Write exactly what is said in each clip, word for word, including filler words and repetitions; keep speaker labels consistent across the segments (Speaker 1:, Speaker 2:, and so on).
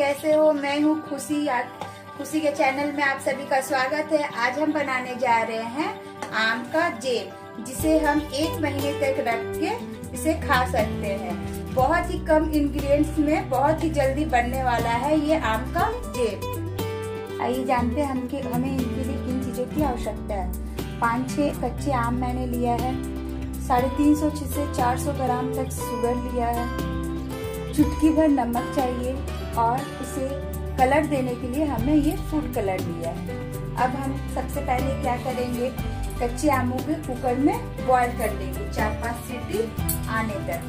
Speaker 1: कैसे हो? मैं हूँ खुशी। खुशी के चैनल में आप सभी का स्वागत है। आज हम बनाने जा रहे हैं आम का जेम, जिसे हम एक महीने तक रख के इसे खा सकते हैं। बहुत ही कम इंग्रेडिएंट्स में बहुत ही जल्दी बनने वाला है ये आम का जेम। आइए जानते हैं हम के, हमें इनके लिए किन चीजों की आवश्यकता है। पाँच छः कच्चे आम मैंने लिया है, साढ़े तीन सौ से चार सौ ग्राम तक शुगर लिया है, चुटकी भर नमक चाहिए और इसे कलर देने के लिए हमने ये फूड कलर लिया है। अब हम सबसे पहले क्या करेंगे, कच्चे आमों को कुकर में बॉईल कर लेंगे चार पांच सीटी आने तक।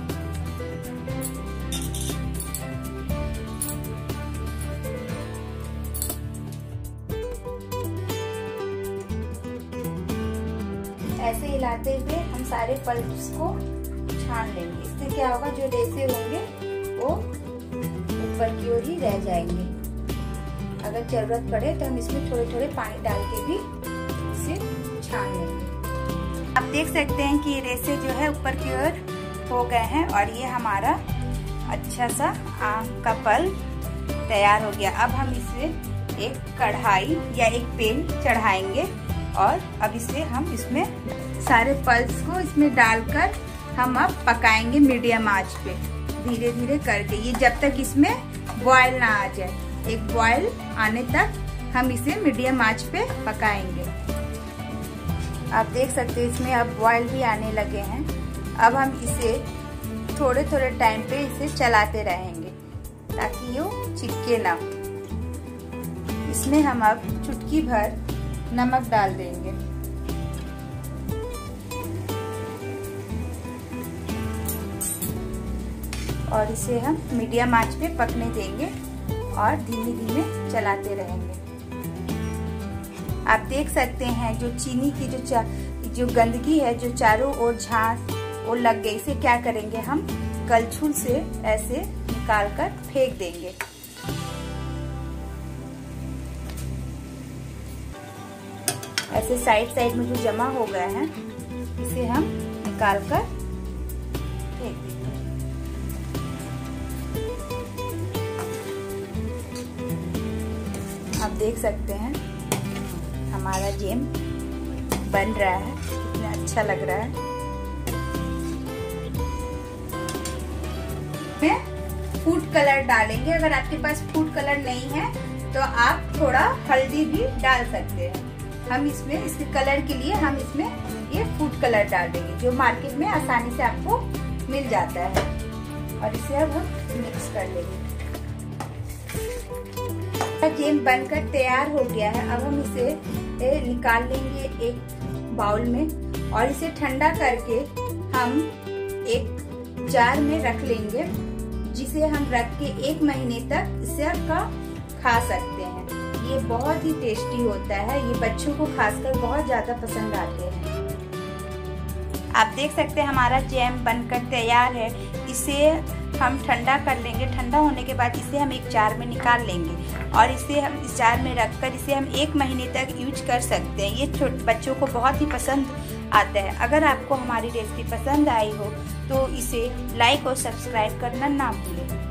Speaker 1: ऐसे हिलाते हुए हम सारे पल्प्स को छान लेंगे। इससे क्या होगा, जो रेसे होंगे वो ऊपर की ओर ही रह जाएंगे। अगर जरूरत पड़े तो हम इसमें थोड़े थोड़े पानी डाल के भी इसे छान लेंगे। आप देख सकते हैं कि ये रेसे जो है ऊपर की ओर हो गए हैं और ये हमारा अच्छा सा आम का पल तैयार हो गया। अब हम इसे एक कढ़ाई या एक पैन चढ़ाएंगे और अब इसे हम इसमें सारे पल्स को इसमें डालकर हम अब पकाएंगे मीडियम आंच पे, धीरे धीरे करके। ये जब तक इसमें बॉयल ना आ जाए, एक बॉयल आने तक हम इसे मीडियम आंच पे पकाएंगे। आप देख सकते हैं इसमें अब बॉयल भी आने लगे हैं। अब हम इसे थोड़े थोड़े टाइम पे इसे चलाते रहेंगे ताकि ये चिपके ना। इसमें हम अब चुटकी भर नमक डाल देंगे और इसे हम मीडियम आंच पे पकने देंगे और धीमे धीमे चलाते रहेंगे। आप देख सकते हैं जो चीनी की जो जो गंदगी है, जो चारों ओर झांस वो लग गई, इसे क्या करेंगे, हम कलछुल से ऐसे निकाल कर फेंक देंगे। ऐसे साइड साइड में जो जमा हो गए हैं इसे हम निकाल कर फेंक देंगे। आप देख सकते हैं हमारा जेम बन रहा है, कितना अच्छा लग रहा है। में फूड कलर डालेंगे। अगर आपके पास फूड कलर नहीं है तो आप थोड़ा हल्दी भी डाल सकते हैं। हम इसमें इसके कलर के लिए हम इसमें ये फूड कलर डाल देंगे, जो मार्केट में आसानी से आपको मिल जाता है। और इसे अब हम मिक्स कर लेंगे। जेम बनकर तैयार हो गया है। अब हम इसे निकाल लेंगे एक बाउल में और इसे ठंडा करके हम एक जार में रख लेंगे, जिसे हम रख के एक महीने तक इसे का खा सकते हैं। ये बहुत ही टेस्टी होता है, ये बच्चों को खासकर बहुत ज्यादा पसंद आते हैं। आप देख सकते हैं हमारा जैम बनकर तैयार है। इसे हम ठंडा कर लेंगे। ठंडा होने के बाद इसे हम एक जार में निकाल लेंगे और इसे हम इस जार में रखकर इसे हम एक महीने तक यूज कर सकते हैं। ये छोटे बच्चों को बहुत ही पसंद आता है। अगर आपको हमारी रेसिपी पसंद आई हो तो इसे लाइक और सब्सक्राइब करना ना भूलें।